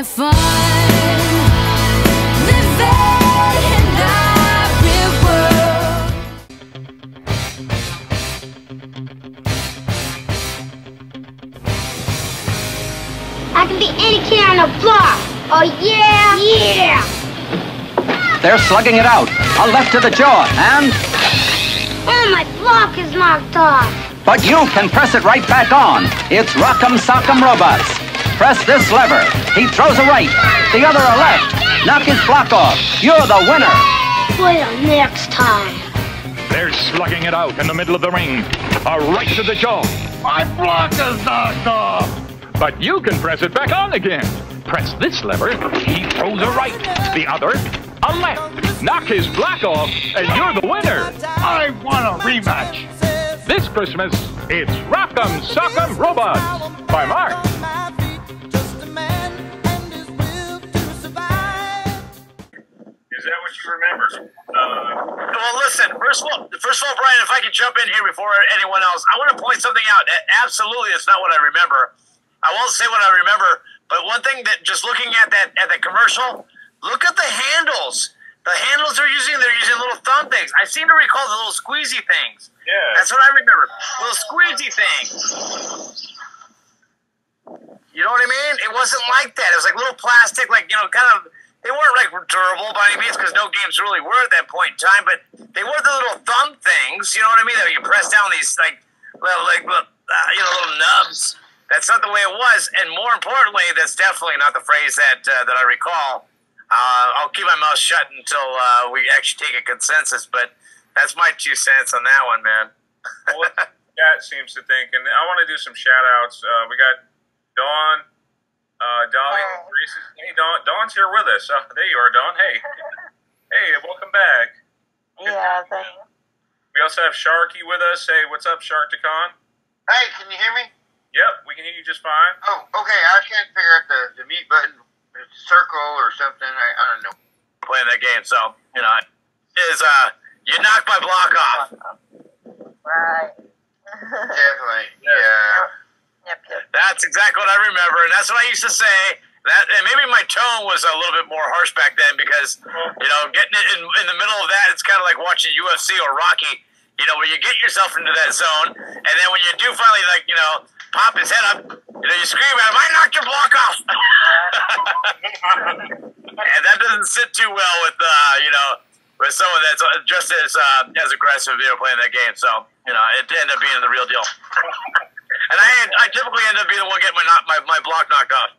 have fun living in the real world. I can be any kid on the block. Oh yeah? Yeah! They're slugging it out. A left to the jaw, and... Oh, my block is knocked off. But you can press it right back on. It's Rock'em Sock'em Robots. Press this lever. He throws a right. The other a left. Knock his block off. You're the winner. Wait till next time. They're slugging it out in the middle of the ring. A right to the jaw. My block is knocked off. But you can press it back on again. Press this lever. He throws a right. The other, a left. Knock his block off, and you're the winner. I want a rematch. This Christmas, it's Rock'em Sock'em Robots by Mark. Is that what you remember? Well, listen. First of all, Brian, if I could jump in here before anyone else, I want to point something out. Absolutely, it's not what I remember. I won't say what I remember, but one thing that just looking at the commercial, look at the handles. The handles they're using little thumb things. I seem to recall the little squeezy things. Yeah. That's what I remember. Little squeezy things. You know what I mean? It wasn't like that. It was like little plastic, like, you know, kind of, they weren't like durable by any means because no games really were at that point in time, but they were the little thumb things, you know what I mean? That you press down these, like, little nubs. That's not the way it was. And more importantly, that's definitely not the phrase that I recall. I'll keep my mouth shut until we actually take a consensus, but that's my 2 cents on that one, man. Well, that seems to think, and I want to do some shout-outs. We got Dawn, Dolly, Reese. Hey, Dawn's here with us. There you are, Dawn. Hey. Hey, welcome back. Yeah, thank you. We also have Sharky with us. Hey, what's up, Shark Takan? Hey, can you hear me? Yep, we can hear you just fine. Oh, okay. I can't figure out the mute button. It's circle or something. I don't know. Playing that game, so, you know, you knocked my block off. Right. Definitely. Yeah. Yep. That's exactly what I remember, and that's what I used to say. That, and maybe my tone was a little bit more harsh back then because, you know, getting it in the middle of that, it's kind of like watching UFC or Rocky. You know, when you get yourself into that zone, and then when you do finally, like, you know, pop his head up, you know, you scream at him, I knocked your block off. And that doesn't sit too well with, you know, with someone that's just as aggressive, you know, playing that game. So, you know, it ended up being the real deal. And I typically end up being the one getting my block knocked off.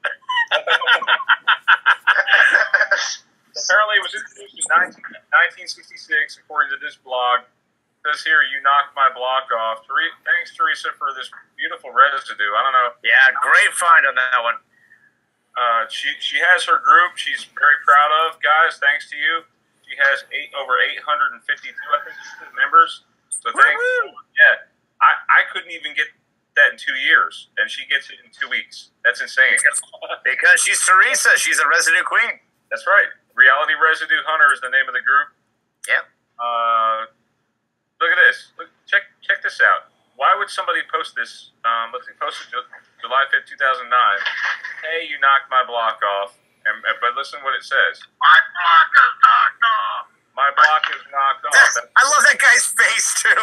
Apparently it was introduced in 1966, according to this blog. It says here, you knocked my block off. Thanks, Teresa, for this beautiful residue. I don't know. Yeah, great find on that one. She has her group she's very proud of. Guys, thanks to you. She has over 852, I think, members. So thanks. Yeah, I couldn't even get that in 2 years, and she gets it in 2 weeks. That's insane. Because she's Teresa. She's a residue queen. That's right. Reality Residue Hunter is the name of the group. Yep. Look at this. Check this out. Why would somebody post this? Let's see. Posted July 5th, 2009. Hey, you knocked my block off. But listen what it says. My block is knocked off. My block is knocked off. I love that guy's face, too.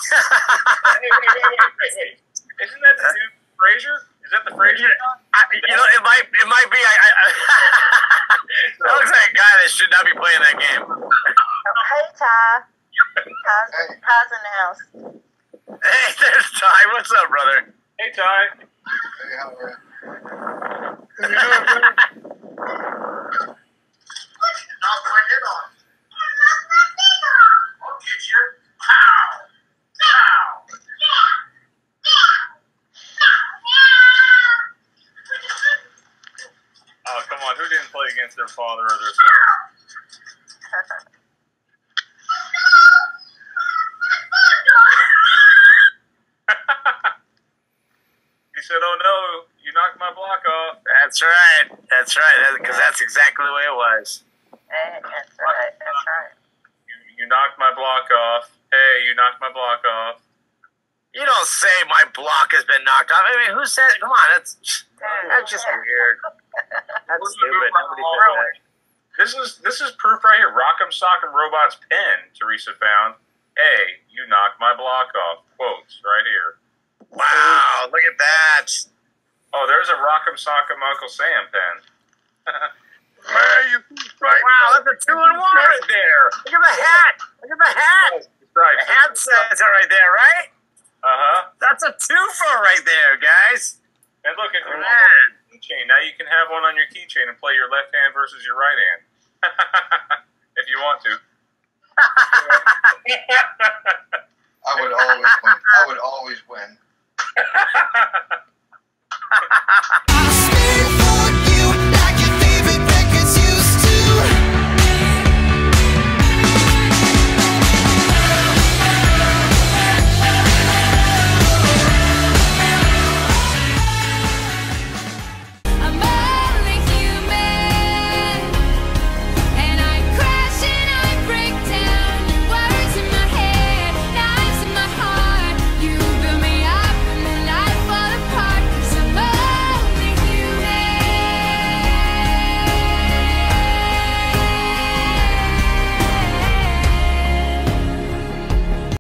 Wait. Isn't that the dude Frazier? Is that the Frazier? You know, it might be. That looks like a guy that should not be playing that game. Hey, Ty. Ty's in the house. Hey, there's Ty. What's up, brother? Hey, Ty. Hey, how are you? Knock my head off. I'll get you. Pow. Pow. Oh, come on. Who didn't play against their father or their son? He said, oh, no, you knocked my block off. That's right. Because that's exactly the way it was. That's right. You knocked my block off. Hey, you knocked my block off. You don't say my block has been knocked off. I mean, who said it? Come on, that's... Hey, That's just weird. That's stupid. Nobody does that. This is proof right here. Rock'em Sock'em Robot's pen, Teresa found. Hey, you knocked my block off. Quotes right here. Wow, look at that. Oh, there's a Rock'em Sock'em Uncle Sam pen. Wow, that's a 2-in-1 right there. Look at the hat. Look at the hat. Right. The hat says it right there, right? Uh-huh. That's a twofer right there, guys. And look, if you want a keychain, now you can have one on your keychain and play your left hand versus your right hand. If you want to.